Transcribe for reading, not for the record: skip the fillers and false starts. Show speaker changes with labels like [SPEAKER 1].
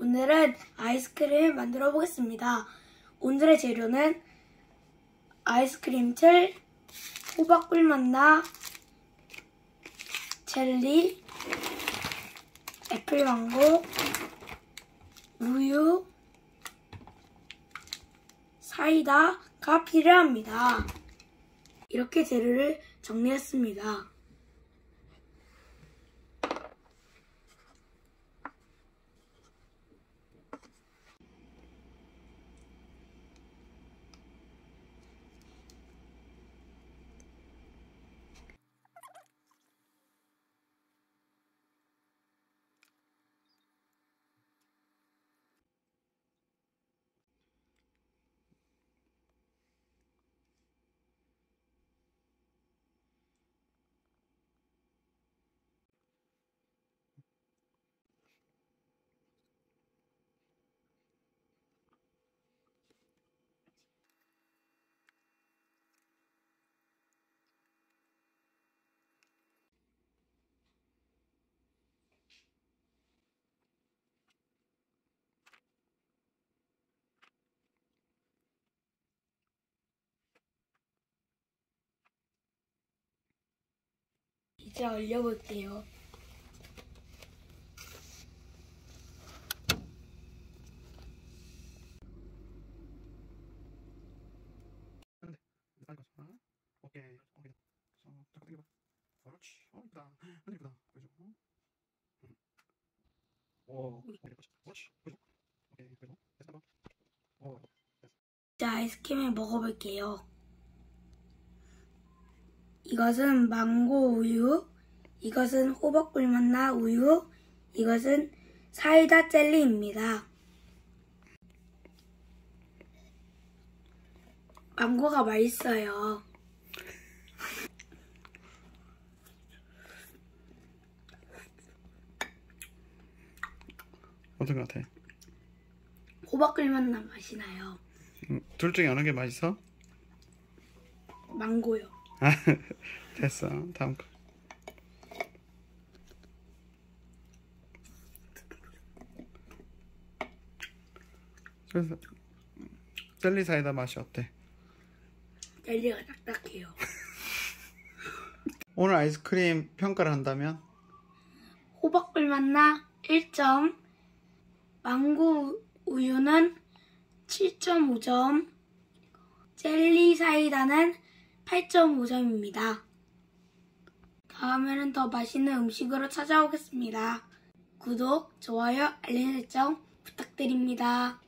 [SPEAKER 1] 오늘은 아이스크림을 만들어 보겠습니다. 오늘의 재료는 아이스크림 틀, 호박꿀 맛나, 젤리, 애플망고, 우유, 사이다가 필요합니다. 이렇게 재료를 정리했습니다. 이제 얼려볼게요.
[SPEAKER 2] 오케이. 잠깐 당겨봐. 그렇지. 이쁘다. 근데 이쁘다. 그죠? 오, 그렇지. 그죠? 오케이. 그죠? 됐어. 오, 됐어.
[SPEAKER 1] 이제 아이스크림을 먹어볼게요. 이것은 망고 우유, 이것은 호박꿀 맛나 우유, 이것은 사이다 젤리입니다. 망고가 맛있어요.
[SPEAKER 2] 어떤 것 같아?
[SPEAKER 1] 호박꿀 맛나 맛이 나요.
[SPEAKER 2] 둘 중에 어느 게 맛있어?
[SPEAKER 1] 망고요.
[SPEAKER 2] 됐어. 다음 거. 그래서 젤리 사이다 맛이 어때?
[SPEAKER 1] 젤리가 딱딱해요.
[SPEAKER 2] 오늘 아이스크림 평가를 한다면?
[SPEAKER 1] 호박꿀 맛나 1점, 망고 우유는 7.5점, 젤리 사이다는 8.5점입니다. 다음에는 더 맛있는 음식으로 찾아오겠습니다. 구독, 좋아요, 알림 설정 부탁드립니다.